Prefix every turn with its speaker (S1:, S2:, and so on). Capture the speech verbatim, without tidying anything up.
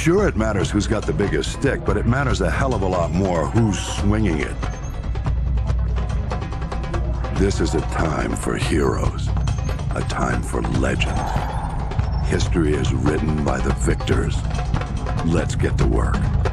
S1: Sure, it matters who's got the biggest stick, but it matters a hell of a lot more who's swinging it. This is a time for heroes, a time for legends. History is written by the victors. Let's get to work.